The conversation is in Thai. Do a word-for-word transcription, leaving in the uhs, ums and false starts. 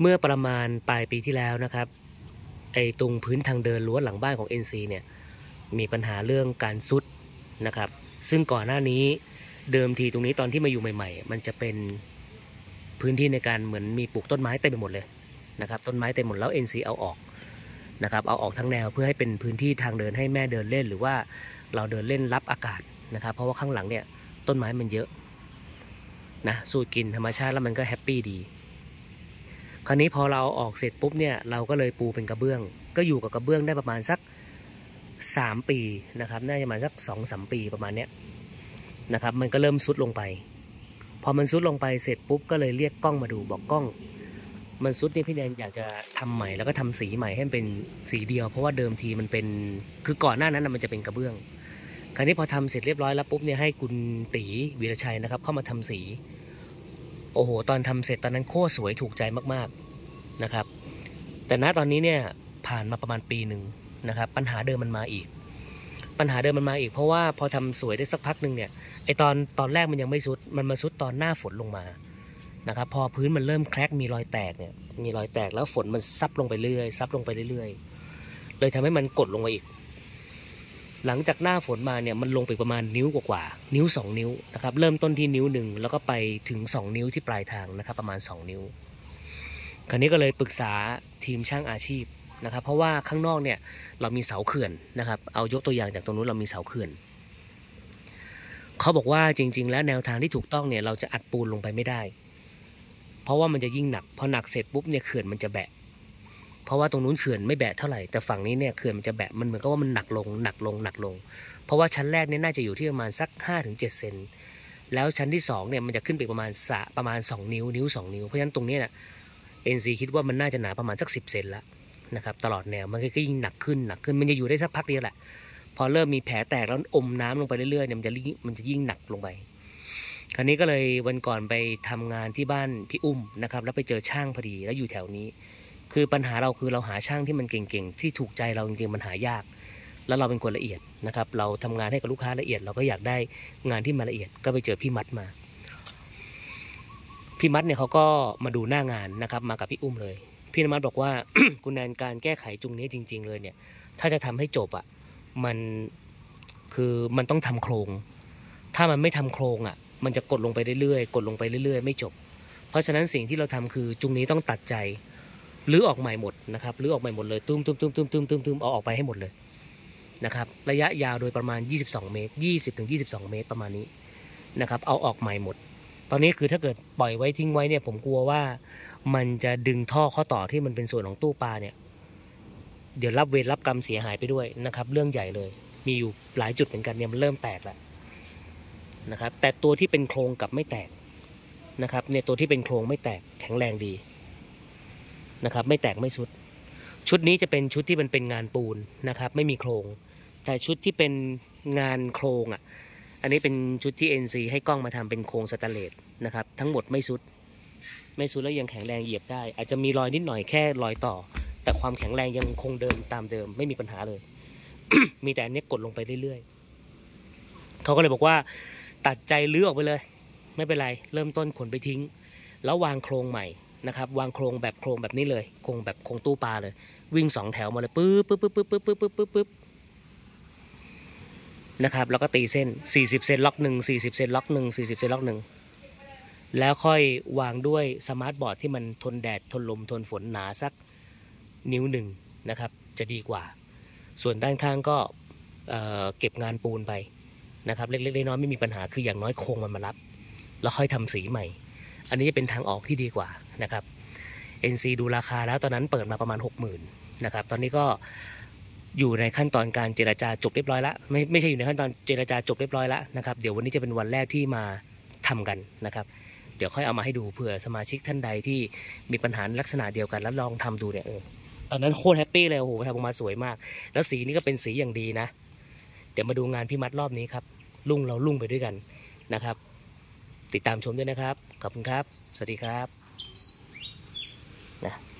เมื่อประมาณปลายปีที่แล้วนะครับไอ้ตรงพื้นทางเดินรั้วหลังบ้านของ เอ็น ซี เนี่ยมีปัญหาเรื่องการซุดนะครับซึ่งก่อนหน้านี้เดิมทีตรงนี้ตอนที่มาอยู่ใหม่ๆมันจะเป็นพื้นที่ในการเหมือนมีปลูกต้นไม้เต็มไปหมดเลยนะครับต้นไม้เต็มหมดแล้ว เอ็น ซี เอาออกนะครับเอาออกทั้งแนวเพื่อให้เป็นพื้นที่ทางเดินให้แม่เดินเล่นหรือว่าเราเดินเล่นรับอากาศนะครับเพราะว่าข้างหลังเนี่ยต้นไม้มันเยอะนะสูดกลิ่นธรรมชาติแล้วมันก็แฮปปี้ดีคราวนี้พอเราออกเสร็จปุ๊บเนี่ยเราก็เลยปูเป็นกระเบื้องก็อยู่กับกระเบื้องได้ประมาณสักสามปีนะครับน่าจะประมาณสักสองสามปีประมาณเนี้ยนะครับมันก็เริ่มซุดลงไปพอมันซุดลงไปเสร็จปุ๊บก็เลยเรียกกล้องมาดูบอกกล้องมันซุดนี่พี่แดนอยากจะทำใหม่แล้วก็ทำสีใหม่ให้มันเป็นสีเดียวเพราะว่าเดิมทีมันเป็นคือก่อนหน้านั้นมันจะเป็นกระเบื้องคราวนี้พอทำเสร็จเรียบร้อยแล้วปุ๊บเนี่ยให้คุณตีวีรชัยนะครับเข้ามาทำสีโอ้โหตอนทำเสร็จตอนนั้นโคตรสวยถูกใจมากๆนะครับแต่ณตอนนี้เนี่ยผ่านมาประมาณปีหนึ่งนะครับปัญหาเดิมมันมาอีกปัญหาเดิมมันมาอีกเพราะว่าพอทำสวยได้สักพักหนึ่งเนี่ยไอตอนตอนแรกมันยังไม่ซุดมันมาซุดตอนหน้าฝนลงมานะครับพอพื้นมันเริ่มแคร็กมีรอยแตกเนี่ยมีรอยแตกแล้วฝนมันซับลงไปเรื่อยซับลงไปเรื่อยๆเลยทำให้มันกดลงมาอีกหลังจากหน้าฝนมาเนี่ยมันลงไปประมาณนิ้วกว่าๆนิ้วสองนิ้วนะครับเริ่มต้นที่นิ้วหนึ่งแล้วก็ไปถึงสองนิ้วที่ปลายทางนะครับประมาณสองนิ้วคราวนี้ก็เลยปรึกษาทีมช่างอาชีพนะครับเพราะว่าข้างนอกเนี่ยเรามีเสาเขื่อนนะครับเอายกตัวอย่างจากตรงนู้นเรามีเสาเขื่อนเขาบอกว่าจริงๆแล้วแนวทางที่ถูกต้องเนี่ยเราจะอัดปูนลงไปไม่ได้เพราะว่ามันจะยิ่งหนักพอหนักเสร็จปุ๊บเนี่ยเขื่อนมันจะแบะเพราะว่าตรงนู้นเขื่อนไม่แบะเท่าไหร่แต่ฝั่งนี้เนี่ยเขื่อนมันจะแบะมันเหมือนกับว่ามันหนักลงหนักลงหนักลงเพราะว่าชั้นแรกเนี่ยน่าจะอยู่ที่ประมาณสัก ห้าถึงเจ็ด เซนแล้วชั้นที่สองเนี่ยมันจะขึ้นไปประมาณสะประมาณสองนิ้วนิ้วสองนิ้วเพราะฉะนั้นตรงนี้เนี่ย เอ็น ซี คิดว่ามันน่าจะหนาประมาณสักสิบเซนแล้วนะครับตลอดแนวมันก็ยิ่งหนักขึ้นหนักขึ้นมันจะอยู่ได้สักพักเดียวแหละพอเริ่มมีแผลแตกแล้วอมน้ำลงไปเรื่อยๆเนี่ยมันจะมันจะยิ่งหนักลงไปคราวนี้ก็เลยวันก่อนไปทำงานที่บ้านพี่อุ้มนะครับแล้วไปเจอช่างพอดีแล้วอยู่แถวนี้คือปัญหาเราคือเราหาช่างที่มันเก่งๆที่ถูกใจเราจริงๆมันหายากแล้วเราเป็นคนละเอียดนะครับเราทำงานให้กับลูกค้าละเอียดเราก็อยากได้งานที่มาละเอียดก็ไปเจอพี่มัดมาพี่มัดเนี่ยเขาก็มาดูหน้างานนะครับมากับพี่อุ้มเลยพี่นมัดบอกว่า คุณแนนการแก้ไขจุงนี้จริงๆเลยเนี่ยถ้าจะทำให้จบอ่ะมันคือมันต้องทำโครงถ้ามันไม่ทำโครงอ่ะมันจะกดลงไปเรื่อยๆกดลงไปเรื่อยๆไม่จบเพราะฉะนั้นสิ่งที่เราทำคือจุงนี้ต้องตัดใจรื้อออกใหม่หมดนะครับรื้อออกใหม่หมดเลยตุ้มตุ้มตุ้มตุ้มตุ้มตุ้มตุ้มเอาออกไปให้หมดเลยนะครับระยะยาวโดยประมาณยี่สิบสองเมตรยี่สิบถึงยี่สิบสองเมตรประมาณนี้นะครับเอาออกใหม่หมดตอนนี้คือถ้าเกิดปล่อยไว้ทิ้งไว้เนี่ยผมกลัวว่ามันจะดึงท่อข้อต่อที่มันเป็นส่วนของตู้ปลาเนี่ยเดี๋ยวรับเวรรับกรรมเสียหายไปด้วยนะครับเรื่องใหญ่เลยมีอยู่หลายจุดเหมือนกันเนี่ยมันเริ่มแตกแล้วนะครับแต่ตัวที่เป็นโครงกับไม่แตกนะครับเนี่ยตัวที่เป็นโครงไม่แตกแข็งแรงดีนะครับไม่แตกไม่สุดชุดนี้จะเป็นชุดที่มันเป็นงานปูนนะครับไม่มีโครงแต่ชุดที่เป็นงานโครงอ่ะอันนี้เป็นชุดที่ เอ็น ซี ให้กล้องมาทำเป็นโครงสแตนเลสนะครับทั้งหมดไม่สุดไม่สุดแล้วยังแข็งแรงเหยียบได้อาจจะมีรอยนิดหน่อยแค่รอยต่อแต่ความแข็งแรงยังคงเดิมตามเดิมไม่มีปัญหาเลย มีแต่อันนี้กดลงไปเรื่อยๆเขาก็เลยบอกว่าตัดใจลื้อออกไปเลยไม่เป็นไรเริ่มต้นขนไปทิ้งแล้ววางโครงใหม่นะครับวางโครงแบบโครงแบบนี้เลยโครงแบบโครงตู้ปลาเลยวิ่งสองแถวมาเลยปึ๊บปึ๊บปึ๊บปึ๊บปึ๊บปึ๊บปึ๊บปึ๊บปึ๊บนะครับแล้วก็ตีเส้นสี่สิบเซนล็อกหนึ่งสี่สิบเซนล็อกหนึ่งสี่สิบเซนล็อกหนึ่งแล้วค่อยวางด้วยสมาร์ทบอร์ดที่มันทนแดดทนลมทนฝนหนาสักนิ้วหนึ่งนะครับจะดีกว่าส่วนด้านข้างก็เอ่อเก็บงานปูนไปนะครับเล็กๆน้อยๆไม่มีปัญหาคืออย่างน้อยโครงมันมารับแล้วค่อยทำสีใหม่อันนี้จะเป็นทางออกที่ดีกว่านะครับ เอ็น ซี ดูราคาแล้วตอนนั้นเปิดมาประมาณ หกหมื่น นะครับตอนนี้ก็อยู่ในขั้นตอนการเจรจาจบเรียบร้อยแล้วไม่ไม่ใช่อยู่ในขั้นตอนเจรจาจบเรียบร้อยแล้วนะครับเดี๋ยววันนี้จะเป็นวันแรกที่มาทำกันนะครับเดี๋ยวค่อยเอามาให้ดูเผื่อสมาชิกท่านใดที่มีปัญหาลักษณะเดียวกันแล้วลองทำดูเนี่ยเออตอนนั้นโคตรแฮปปี้เลยโอ้โหทำออกมาสวยมากแล้วสีนี้ก็เป็นสีอย่างดีนะเดี๋ยวมาดูงานพี่มัดรอบนี้ครับลุ่งเราลุ่งไปด้วยกันนะครับติดตามชมด้วยนะครับขอบคุณครับสวัสดีครับนะ